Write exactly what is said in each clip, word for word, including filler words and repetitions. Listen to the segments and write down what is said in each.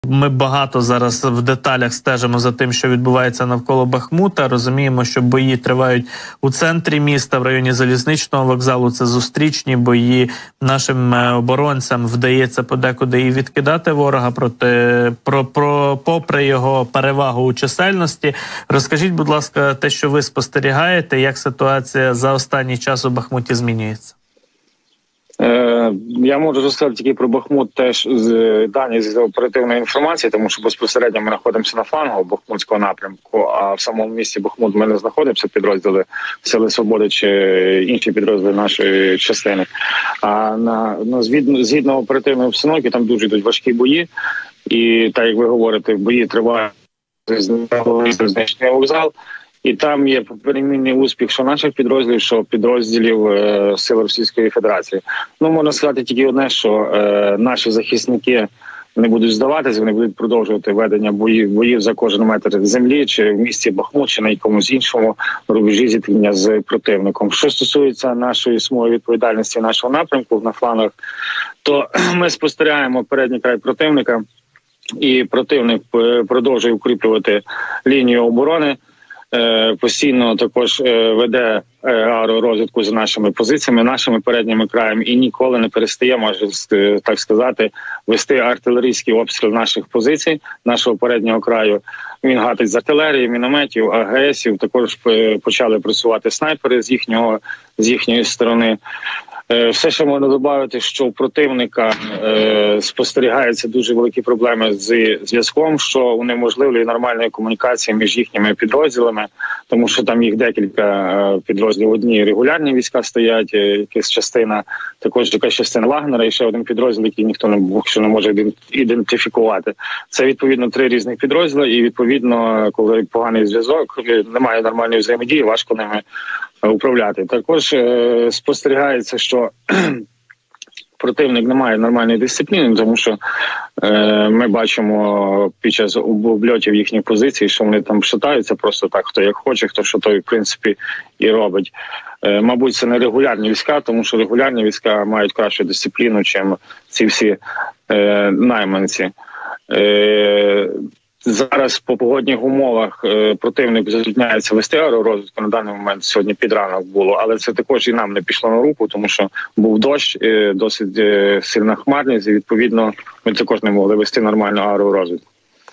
Ми багато зараз в деталях стежимо за тим, що відбувається навколо Бахмута. Розуміємо, що бої тривають у центрі міста, в районі залізничного вокзалу. Це зустрічні бої. Нашим оборонцям вдається подекуди і відкидати ворога проти, про, про, попри його перевагу у чисельності. Розкажіть, будь ласка, те, що ви спостерігаєте, як ситуація за останній час у Бахмуті змінюється? Я можу розказати тільки про Бахмут теж з дані з оперативної інформації, тому що безпосередньо ми знаходимося на флангу Бахмутського напрямку, а в самому місті Бахмут ми не знаходимося, підрозділи Сили Свободи чи інші підрозділи нашої частини. А на, на згідно, згідно оперативної обстановки там дуже йдуть важкі бої, і так як ви говорите, бої тривають знищений вокзал. І там є перемінний успіх, що наших підрозділів, що підрозділів е, Сил Російської Федерації. Ну, можна сказати тільки одне, що е, наші захисники не будуть здаватися, вони будуть продовжувати ведення боїв, боїв за кожен метр землі, чи в місті Бахмут, чи на якомусь іншому рубежі зіткнення з противником. Що стосується нашої самої відповідальності, нашого напрямку на флангах, то ми спостерігаємо передній край противника, і противник продовжує укріплювати лінію оборони. Постійно також веде аеророзвідку за нашими позиціями, нашими передніми краями і ніколи не перестає, можна так сказати, вести артилерійський обстріл наших позицій, нашого переднього краю. Він гатить з артилерії, мінометів, АГСів, також почали працювати снайпери з їхнього, з їхньої сторони. Все, що можна додати, що у противника е, спостерігаються дуже великі проблеми з зв'язком, що унеможливлює нормальної комунікації між їхніми підрозділами, тому що там їх декілька підрозділів. Одні регулярні війська стоять, якась частина, також якась частина Вагнера і ще один підрозділ, який ніхто не, що не може ідентифікувати. Це, відповідно, три різних підрозділи, і, відповідно, коли поганий зв'язок, немає нормальної взаємодії, важко ними управляти. Також е, спостерігається, що противник не має нормальної дисципліни, тому що е, ми бачимо під час обльотів їхніх позицій, що вони там шатаються просто так, хто як хоче, хто що той, в принципі, і робить. Е, мабуть, це не регулярні війська, тому що регулярні війська мають кращу дисципліну, ніж ці всі е, найманці. Е, Зараз по погодних умовах е, противник затрудняється вести аеророзвідку. На даний момент сьогодні під ранок було, але це також і нам не пішло на руку, тому що був дощ, е, досить е, сильна хмарність, і відповідно ми також не могли вести нормальну аеророзвідку.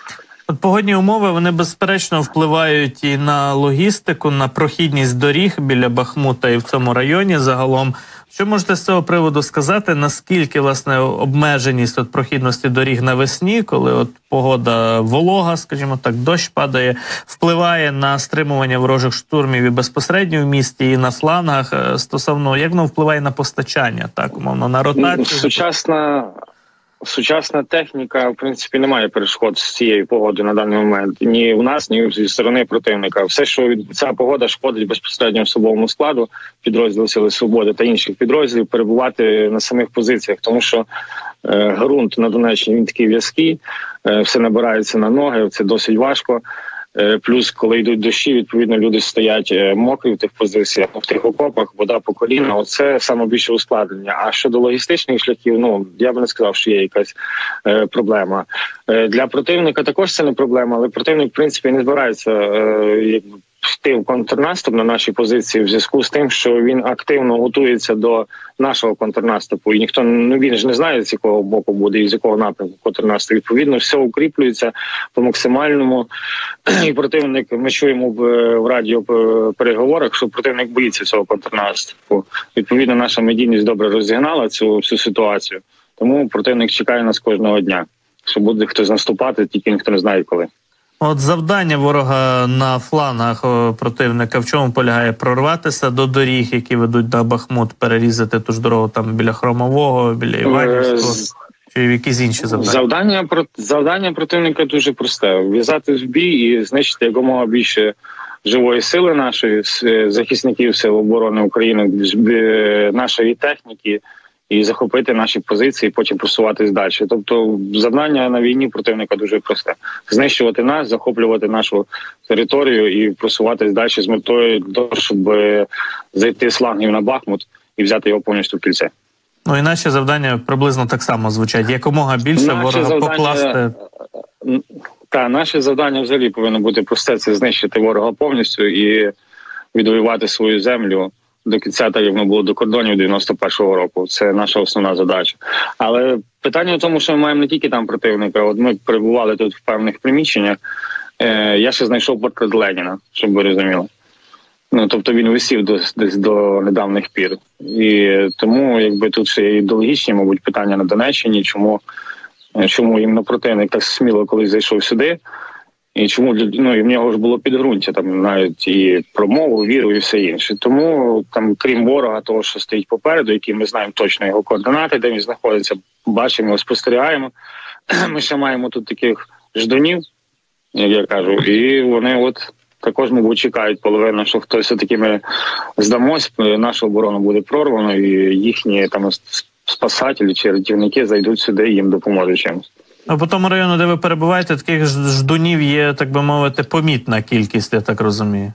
От погодні умови, вони безперечно впливають і на логістику, на прохідність доріг біля Бахмута і в цьому районі загалом. Що можете з цього приводу сказати, наскільки, власне, обмеженість от прохідності доріг навесні, коли от погода волога, скажімо так, дощ падає, впливає на стримування ворожих штурмів і безпосередньо в місті, і на флангах, стосовно, як воно впливає на постачання, так, умовно, на ротацію? Сучасна... Сучасна техніка, в принципі, не має перешкод з цією погодою на даний момент. Ні у нас, ні зі сторони противника. Все, що ця погода шкодить безпосередньо особовому складу підрозділу Сили Свободи та інших підрозділів перебувати на самих позиціях. Тому що е, ґрунт на Донеччині, він такий в'язкий, е, все набирається на ноги, це досить важко. Плюс, коли йдуть дощі, відповідно, люди стоять мокрі в тих позиціях, в тих окопах, вода по коліна. Оце саме більше ускладнення. А щодо логістичних шляхів, ну, я би не сказав, що є якась е, проблема. Е, для противника також це не проблема, але противник, в принципі, не збирається е, йти в контрнаступ на наші позиції в зв'язку з тим, що він активно готується до нашого контрнаступу. І ніхто, ну, він ж не знає, з якого боку буде і з якого напрямку контрнаступ. Відповідно, все укріплюється по максимальному. І противник, ми чуємо в, в радіопереговорах, що противник боїться цього контрнаступу. Відповідно, наша медійність добре розігнала цю всю ситуацію. Тому противник чекає нас кожного дня, що буде хтось наступати, тільки ніхто не знає коли. От завдання ворога на флангах противника в чому полягає? Прорватися до доріг, які ведуть на Бахмут, перерізати ту ж дорогу там біля Хромового, біля Іванівського? Чи якісь інші завдання? Завдання, завдання противника дуже просте. В'язати в бій і знищити якомога більше живої сили нашої, захисників Сил оборони України, нашої техніки, і захопити наші позиції, потім просуватись далі. Тобто завдання на війні противника дуже просте. Знищувати нас, захоплювати нашу територію і просуватись далі з метою того, щоб зайти з флангів на Бахмут і взяти його повністю в кільце. Ну і наші завдання приблизно так само звучать. Якомога більше Наші ворога завдання... покласти. Та, наше завдання взагалі повинно бути просте – це знищити ворога повністю і відвоювати свою землю до кінця, так як воно було до кордонів дев'яносто першого року. Це наша основна задача. Але питання в тому, що ми маємо не тільки там противника. От ми перебували тут в певних приміщеннях. Е, я ще знайшов портрет Леніна, щоб ви розуміли. Ну, тобто він висів до, десь до недавніх пір. І тому якби тут ще є ідеологічні, мабуть, питання на Донеччині, чому, чому їм на противник так сміло колись зайшов сюди. І чому ну, і в нього ж було підґрунтя, там навіть і про мову, віру і все інше. Тому там, крім ворога, того, що стоїть попереду, який ми знаємо точно його координати, де він знаходиться, бачимо, його, спостерігаємо. Ми ще маємо тут таких ждунів, як я кажу, і вони от також, мабуть, чекають половину, що хтось все-таки ми здамось, нашу оборону буде прорвано, і їхні там спасателі чи рятівники зайдуть сюди і їм допоможуть чимось. А по тому району, де ви перебуваєте, таких ждунів є, так би мовити, помітна кількість, я так розумію.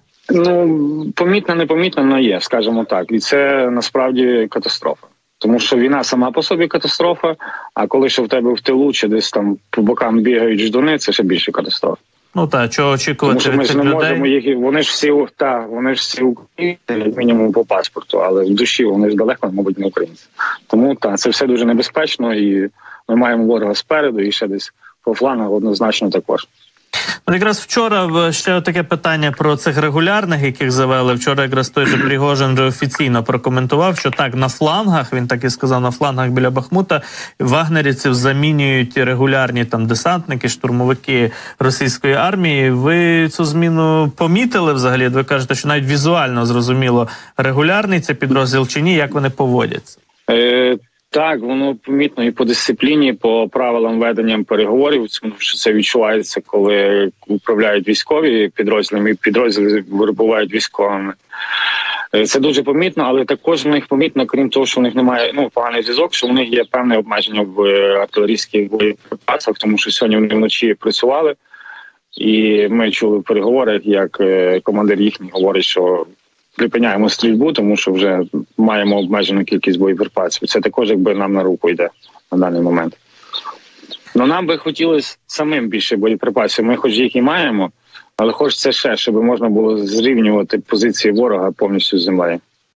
Ну, помітна, непомітна, але є, скажімо так. І це насправді катастрофа. Тому що війна сама по собі катастрофа, а коли що в тебе в тилу чи десь там по бокам бігають ждуни, це ще більше катастрофа. Ну так, чого очікувати Тому що ми від ж цих не людей? можемо їх, вони ж всі, та, вони ж всі українці, як мінімум по паспорту, але в душі вони ж далеко, мабуть, не українці. Тому так, це все дуже небезпечно, і ми маємо ворога спереду, і ще десь по флангах однозначно також. От якраз вчора ще таке питання про цих регулярних, яких завели. Вчора якраз той же Пригожин вже офіційно прокоментував, що так, на флангах, він так і сказав, на флангах біля Бахмута вагнерівців замінюють регулярні там десантники, штурмовики російської армії. Ви цю зміну помітили взагалі? Ви кажете, що навіть візуально зрозуміло, регулярний це підрозділ чи ні, як вони поводяться? Е Так, воно помітно і по дисципліні, і по правилам ведення переговорів, тому що це відчувається, коли управляють військові підрозділами, і підрозділи вирубувають військовими. Це дуже помітно, але також в них помітно, крім того, що в них немає ну, поганий зв'язок, що в них є певне обмеження в артилерійських боєприпасах, тому що сьогодні вони вночі працювали, і ми чули в переговорах, як командир їхній говорить, що припиняємо стрільбу, тому що вже маємо обмежену кількість боєприпасів. Це також якби нам на руку йде на даний момент. Ну нам би хотілося самим більше боєприпасів. Ми хоч їх і маємо, але хочеться ще, щоб можна було зрівнювати позиції ворога повністю з землею.